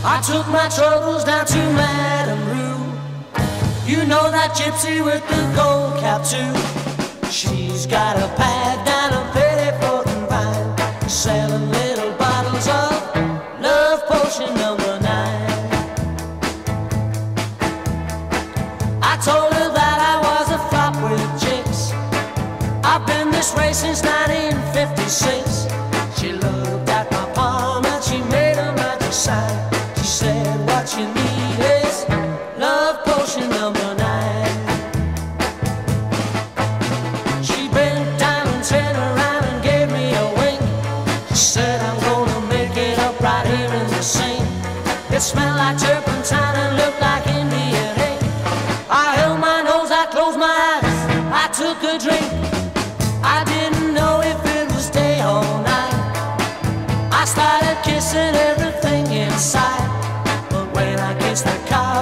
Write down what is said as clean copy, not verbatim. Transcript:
I took my troubles down to Madame Rue. You know that gypsy with the gold cap too. She's got a pad down a Pettiford and Vine, selling little bottles of love potion number 9. I told her that I was a flop with chicks. I've been this way since 1956. She looked at my palm and she made a magic sign. She said, what you need is love potion number 9. She bent down and turned around and gave me a wink. She said, I'm gonna make it up right here in the sink. It smelled like turpentine and looked like Indian ink. I held my nose, I closed my eyes, I took a drink. I didn't know if it was day or night. I started kissing everything inside, but when I kissed the car